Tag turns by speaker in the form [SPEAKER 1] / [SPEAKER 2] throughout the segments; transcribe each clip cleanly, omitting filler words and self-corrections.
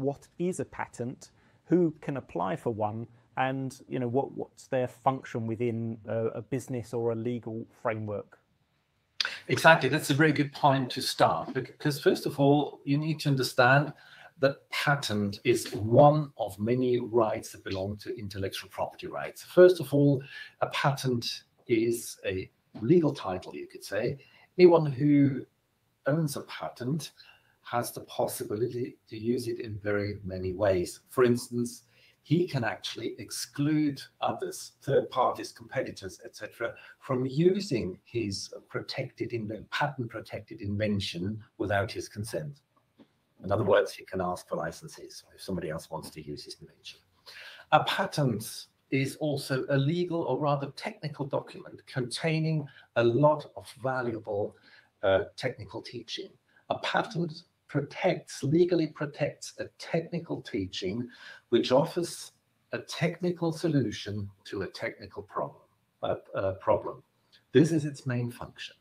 [SPEAKER 1] what is a patent, who can apply for one, and what's their function within a business or a legal framework?
[SPEAKER 2] Exactly, that's a very good point to start, because first of all, you need to understand that patent is one of many rights that belong to intellectual property rights. First of all, a patent is a legal title, you could say. Anyone who owns a patent has the possibility to use it in very many ways. For instance, he can actually exclude others, third parties, competitors, etc., from using his patent-protected invention without his consent. In other words, he can ask for licenses if somebody else wants to use his invention. A patent is also a legal, or rather technical, document containing a lot of valuable technical teaching. A patent legally protects a technical teaching which offers a technical solution to a technical problem. This is its main function.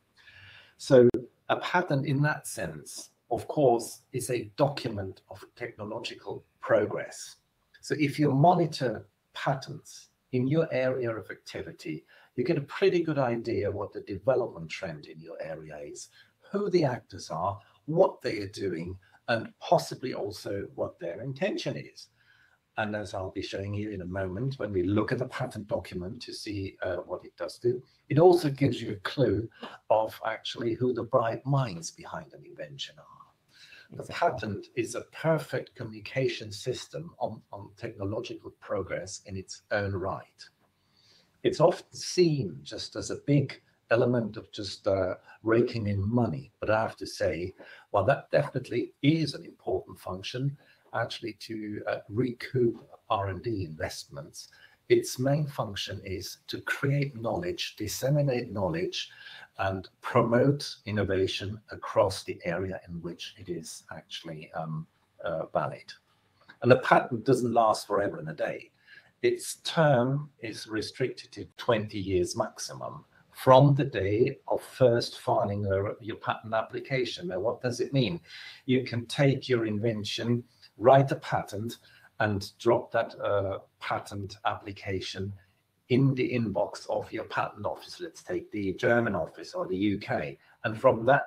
[SPEAKER 2] So a patent in that sense, of course, is a document of technological progress. So if you monitor patents in your area of activity, you get a pretty good idea what the development trend in your area is, who the actors are, what they are doing, and possibly also what their intention is. And as I'll be showing you in a moment, when we look at the patent document to see what it does do, it also gives you a clue of actually who the bright minds behind an invention are. The patent is a perfect communication system on technological progress in its own right. It's often seen just as a big element of just raking in money. But I have to say, while that definitely is an important function, actually to recoup R&D investments, its main function is to create knowledge, disseminate knowledge, and promote innovation across the area in which it is actually valid. And the patent doesn't last forever and a day. Its term is restricted to 20 years maximum from the day of first filing your patent application. Now, what does it mean? You can take your invention, write a patent, and drop that patent application in the inbox of your patent office. Let's take the German office or the UK. And from that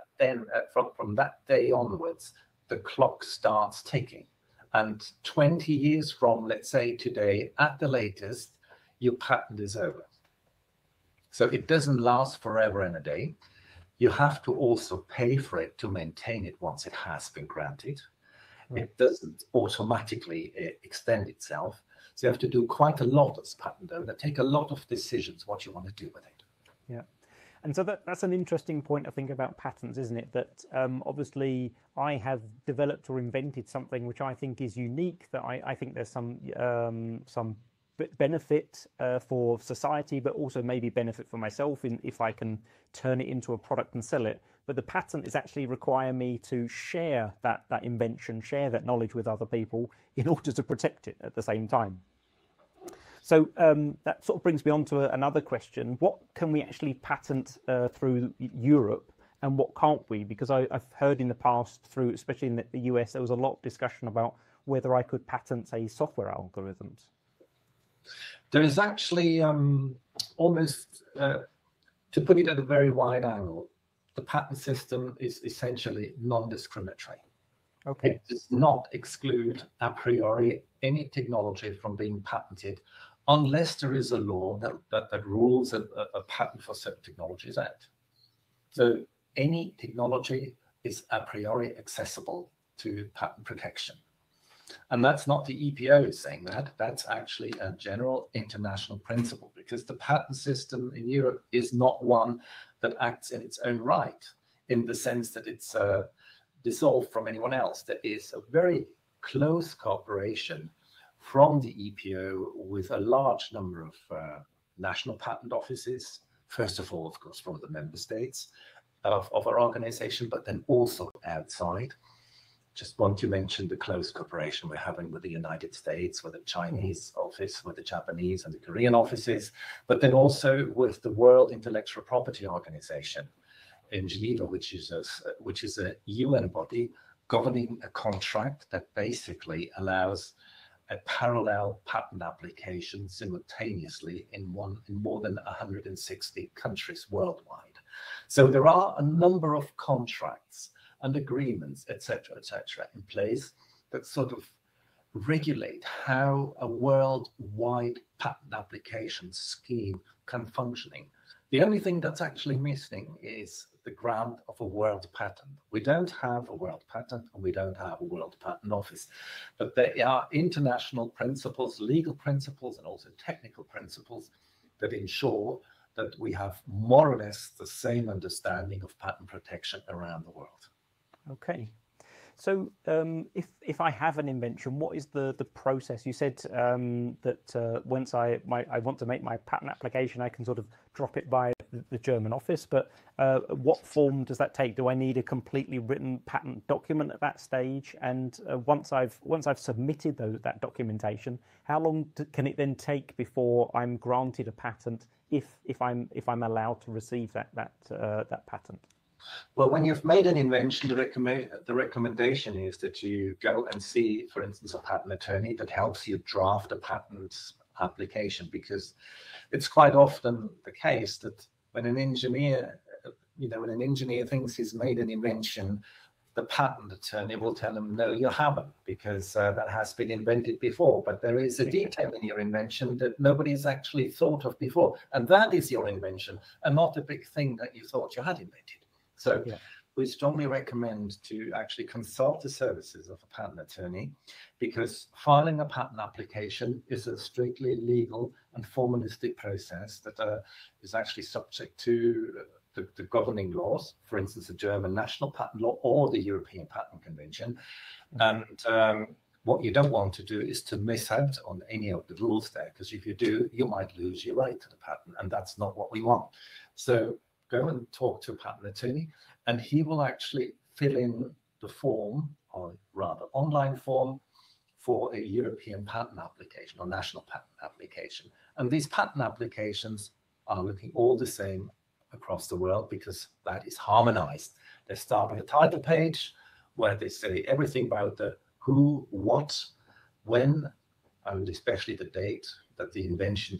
[SPEAKER 2] day onwards, the clock starts ticking. And 20 years from, let's say today, at the latest, your patent is over. So it doesn't last forever and a day. You have to also pay for it to maintain it once it has been granted. Right. It doesn't automatically extend itself. So you have to do quite a lot as patent owner, take a lot of decisions what you want to do with it.
[SPEAKER 1] Yeah. And so that's an interesting point, I think, about patents, isn't it? That obviously I have developed or invented something which I think is unique, that I think there's some benefit for society, but also maybe benefit for myself if I can turn it into a product and sell it. But the patent is actually require me to share that invention, share that knowledge with other people in order to protect it at the same time. So that sort of brings me on to another question. What can we actually patent through Europe and what can't we? Because I've heard in the past, especially in the US, there was a lot of discussion about whether I could patent, say, software algorithms.
[SPEAKER 2] There is actually almost, to put it at a very wide angle, the patent system is essentially non-discriminatory. Okay. It does not exclude a priori any technology from being patented unless there is a law that rules a patent for certain technologies out. So any technology is a priori accessible to patent protection. And that's not the EPO saying that, that's actually a general international principle, because the patent system in Europe is not one that acts in its own right, in the sense that it's dissolved from anyone else. There is a very close cooperation from the EPO with a large number of national patent offices, first of all, of course, from the member states of our organization, but then also outside. Just want to mention the close cooperation we're having with the United States, with the Chinese office, with the Japanese and the Korean offices, but then also with the World Intellectual Property Organization in Geneva, which is a UN body, governing a contract that basically allows a parallel patent application simultaneously in more than 160 countries worldwide. So there are a number of contracts and agreements, etc., in place that sort of regulate how a worldwide patent application scheme can functioning. The only thing that's actually missing is the grant of a world patent. We don't have a world patent and we don't have a world patent office, but there are international principles, legal principles, and also technical principles that ensure that we have more or less the same understanding of patent protection around the world.
[SPEAKER 1] Okay. So if I have an invention, what is the process? You said that once I want to make my patent application, I can sort of drop it by the German office, but what form does that take? Do I need a completely written patent document at that stage? And once I've submitted that documentation, how long can it then take before I'm granted a patent if I'm allowed to receive that patent?
[SPEAKER 2] Well, when you've made an invention, the recommendation is that you go and see, for instance, a patent attorney that helps you draft a patent application, because it's quite often the case that when an engineer thinks he's made an invention, the patent attorney will tell him, no, you haven't, because that has been invented before. But there is a detail in your invention that nobody's actually thought of before. And that is your invention, and not a big thing that you thought you had invented. So we strongly recommend to actually consult the services of a patent attorney, because filing a patent application is a strictly legal and formalistic process that is actually subject to the governing laws, for instance, the German national patent law or the European Patent Convention. And what you don't want to do is to miss out on any of the rules there, because if you do, you might lose your right to the patent, and that's not what we want. So go and talk to a patent attorney, and he will actually fill in the form, or rather online form, for a European patent application or national patent application. And these patent applications are looking all the same across the world, because that is harmonized. They start with a title page where they say everything about the who, what, when, and especially the date that the invention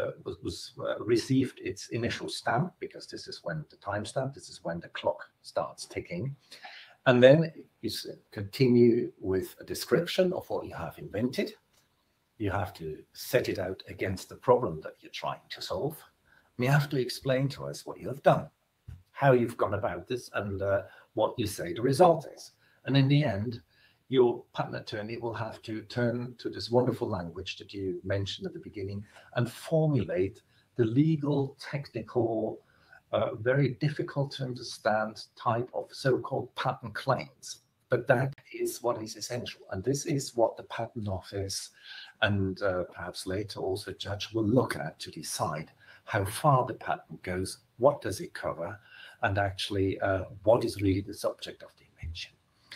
[SPEAKER 2] was received its initial stamp, because this is when the timestamp, this is when the clock starts ticking. And then you continue with a description of what you have invented. You have to set it out against the problem that you're trying to solve. And you have to explain to us what you have done, how you've gone about this, and what you say the result is. And in the end, your patent attorney will have to turn to this wonderful language that you mentioned at the beginning and formulate the legal, technical, very difficult to understand type of so-called patent claims. But that is what is essential. And this is what the patent office and perhaps later also judge will look at to decide how far the patent goes, what does it cover, and actually what is really the subject of the invention.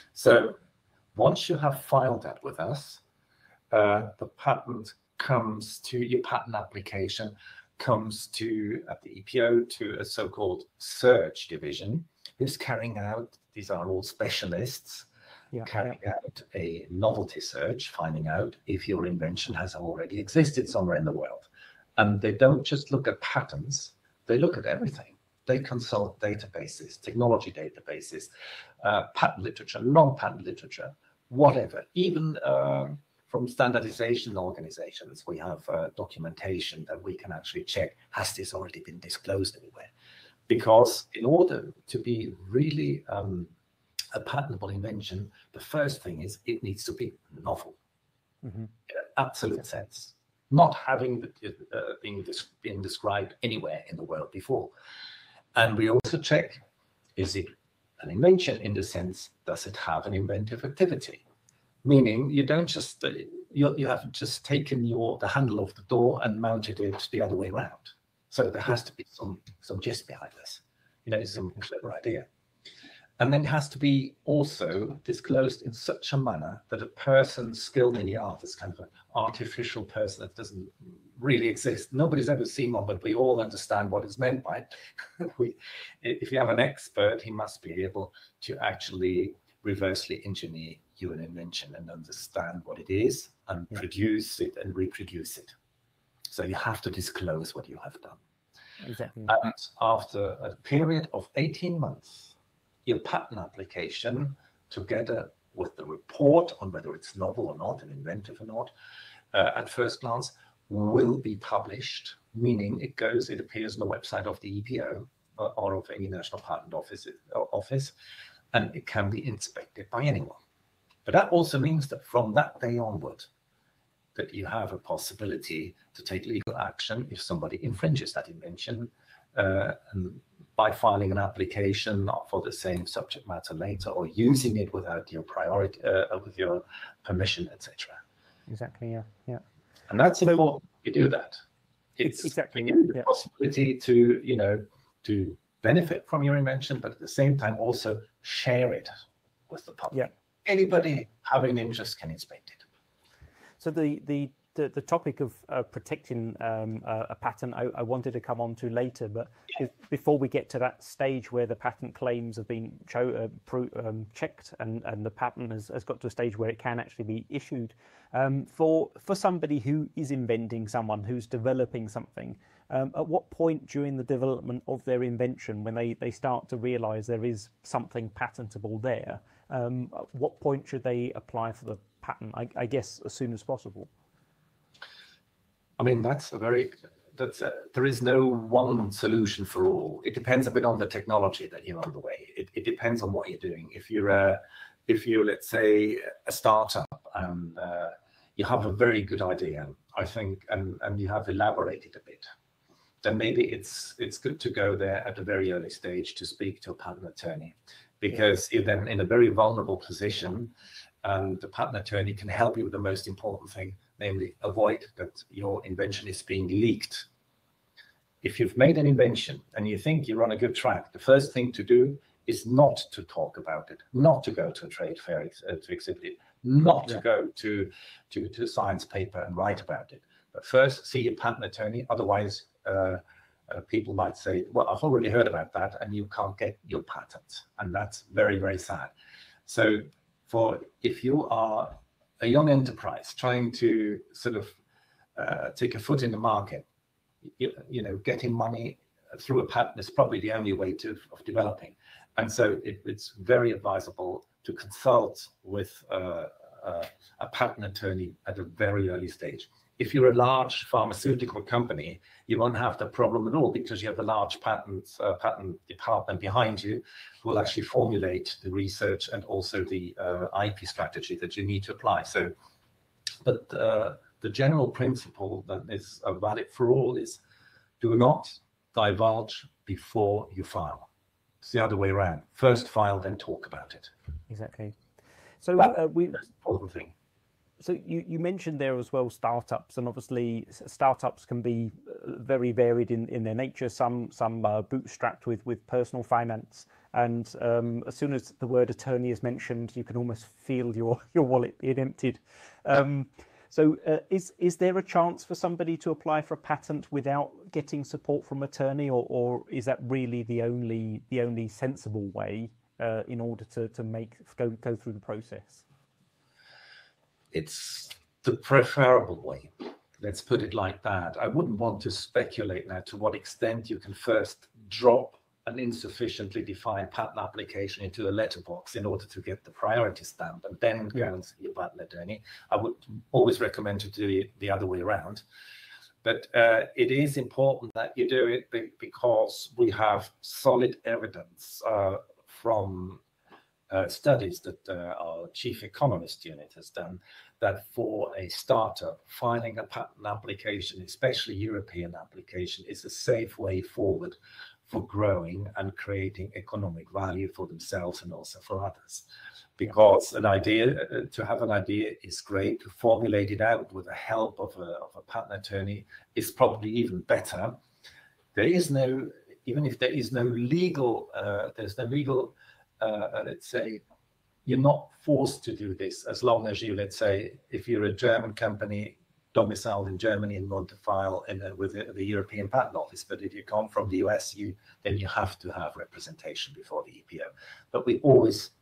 [SPEAKER 2] So once you have filed that with us, the patent comes to your patent application, comes to at the EPO to a so-called search division, who's carrying out, these are all specialists, carrying out a novelty search, finding out if your invention has already existed somewhere in the world. And they don't just look at patents, they look at everything. They consult databases, technology databases, patent literature, non-patent literature, whatever. Even from standardization organizations, we have documentation that we can actually check, has this already been disclosed anywhere? Because in order to be really a patentable invention, the first thing is it needs to be novel, in an absolute sense, not having been described anywhere in the world before. And we also check, is it an invention in the sense, does it have an inventive activity? Meaning you don't just, you haven't just taken the handle of the door and mounted it the other way around. So there has to be some gist behind this, some clever idea. And then it has to be also disclosed in such a manner that a person skilled in the art, this kind of an artificial person that doesn't really exist. Nobody's ever seen one, but we all understand what is meant by it. If you have an expert, he must be able to actually reversely engineer your invention and understand what it is and produce it and reproduce it. So you have to disclose what you have done.
[SPEAKER 1] Exactly.
[SPEAKER 2] And after a period of 18 months, your patent application, together with the report on whether it's novel or not and inventive or not, at first glance, will be published, meaning it appears on the website of the EPO or of any national patent office, and it can be inspected by anyone. But that also means that from that day onward, that you have a possibility to take legal action if somebody infringes that invention, and by filing an application for the same subject matter later, or using it without your priority, with your permission, etc.
[SPEAKER 1] Exactly. Yeah.
[SPEAKER 2] And that's important. You do that. It's
[SPEAKER 1] exactly
[SPEAKER 2] the possibility to benefit from your invention, but at the same time also share it with the public.
[SPEAKER 1] Yeah.
[SPEAKER 2] Anybody having an interest can inspect it.
[SPEAKER 1] So the topic of protecting a patent, I wanted to come on to later, but before we get to that stage where the patent claims have been checked and the patent has got to a stage where it can actually be issued, for somebody who is inventing, someone who's developing something, at what point during the development of their invention, when they start to realize there is something patentable there, at what point should they apply for the patent? I guess as soon as possible.
[SPEAKER 2] I mean, there is no one solution for all. It depends a bit on the technology that you're on the way. It depends on what you're doing. If you're let's say a startup and you have a very good idea, I think, and you have elaborated a bit, then maybe it's good to go there at a very early stage to speak to a patent attorney, because you're then in a very vulnerable position, and the patent attorney can help you with the most important thing, namely avoid that your invention is being leaked. If you've made an invention and you think you're on a good track, the first thing to do is not to talk about it, not to go to a trade fair to exhibit it, not to go to a science paper and write about it. But first, see a patent attorney. Otherwise, people might say, well, I've already heard about that, and you can't get your patent. And that's very, very sad. So if you are a young enterprise trying to sort of take a foot in the market, getting money through a patent is probably the only way of developing. And so it's very advisable to consult with a patent attorney at a very early stage. If you're a large pharmaceutical company, you won't have the problem at all, because you have a large patent department behind you who will actually formulate the research and also the IP strategy that you need to apply. So, but the general principle that is valid for all is do not divulge before you file. It's the other way around. First file, then talk about it.
[SPEAKER 1] Exactly. So
[SPEAKER 2] that's the important thing.
[SPEAKER 1] So you mentioned there as well startups, and obviously startups can be very varied in their nature. Some are bootstrapped with personal finance, and as soon as the word attorney is mentioned, you can almost feel your wallet being emptied. So is there a chance for somebody to apply for a patent without getting support from attorney, or is that really the only sensible way in order to go through the process?
[SPEAKER 2] It's the preferable way. Let's put it like that. I wouldn't want to speculate now to what extent you can first drop an insufficiently defined patent application into a letterbox in order to get the priority stamp and then go and see a patent attorney. I would always recommend to do it the other way around. But it is important that you do it because we have solid evidence from studies that our chief economist unit has done, that for a startup, filing a patent application, especially European application, is a safe way forward for growing and creating economic value for themselves and also for others. Because to have an idea is great. To formulate it out with the help of a patent attorney is probably even better. Even if there is no legal, let's say, you're not forced to do this as long as you, let's say, if you're a German company domiciled in Germany and want to file with the European Patent Office, but if you come from the US, then you have to have representation before the EPO. But we always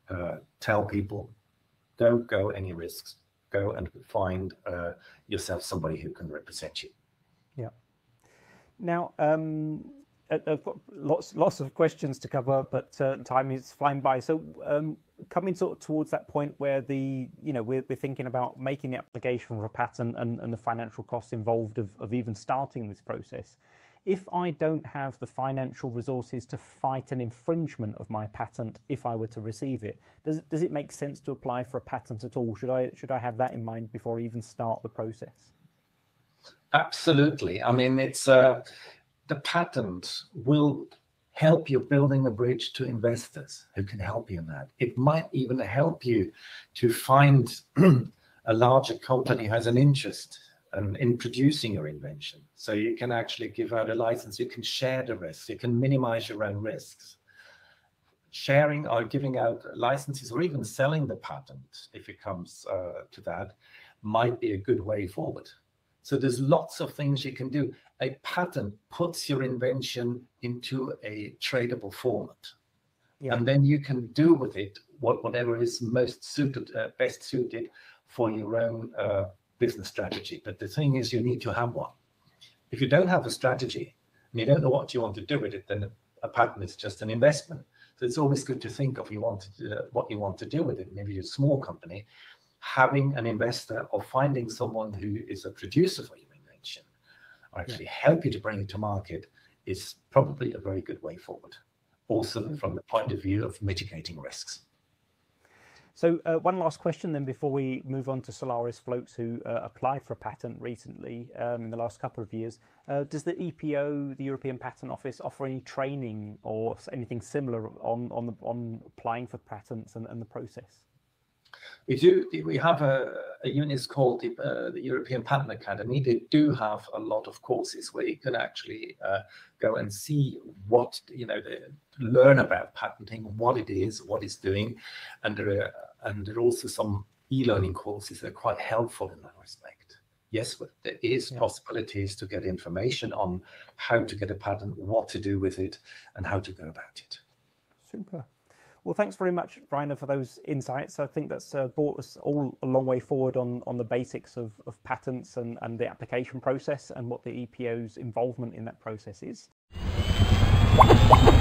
[SPEAKER 2] tell people, don't go any risks. Go and find yourself somebody who can represent you.
[SPEAKER 1] Yeah. Now, I've got lots of questions to cover, but time is flying by. So, coming sort of towards that point where we're thinking about making the application for a patent and the financial costs involved of even starting this process. If I don't have the financial resources to fight an infringement of my patent, if I were to receive it, does it make sense to apply for a patent at all? Should I have that in mind before I even start the process?
[SPEAKER 2] Absolutely. I mean, it's the patent will help you building a bridge to investors who can help you in that. It might even help you to find a larger company who has an interest in producing your invention. So you can actually give out a license, you can share the risks, you can minimize your own risks. Sharing or giving out licenses or even selling the patent, if it comes to that, might be a good way forward. So there's lots of things you can do. A patent puts your invention into a tradable format. Yeah. And then you can do with it whatever is most suited, best suited for your own business strategy. But the thing is, you need to have one. If you don't have a strategy and you don't know what you want to do with it, then a patent is just an investment. So it's always good to think of what you want to do with it. Maybe you're a small company, having an investor or finding someone who is a producer for your invention or actually help you to bring it to market is probably a very good way forward. Also from the point of view of mitigating risks.
[SPEAKER 1] So one last question then before we move on to Solaris Floats, who applied for a patent recently in the last couple of years. Does the EPO, the European Patent Office, offer any training or anything similar on applying for patents and the process?
[SPEAKER 2] We do. We have a unit called the European Patent Academy. They do have a lot of courses where you can actually go and see what, learn about patenting, what it is, what it's doing. And there are also some e-learning courses that are quite helpful in that respect. Yes, but there is possibilities to get information on how to get a patent, what to do with it, and how to go about it.
[SPEAKER 1] Super. Well, thanks very much, Rainer, for those insights. I think that's brought us all a long way forward on the basics of patents and the application process and what the EPO's involvement in that process is.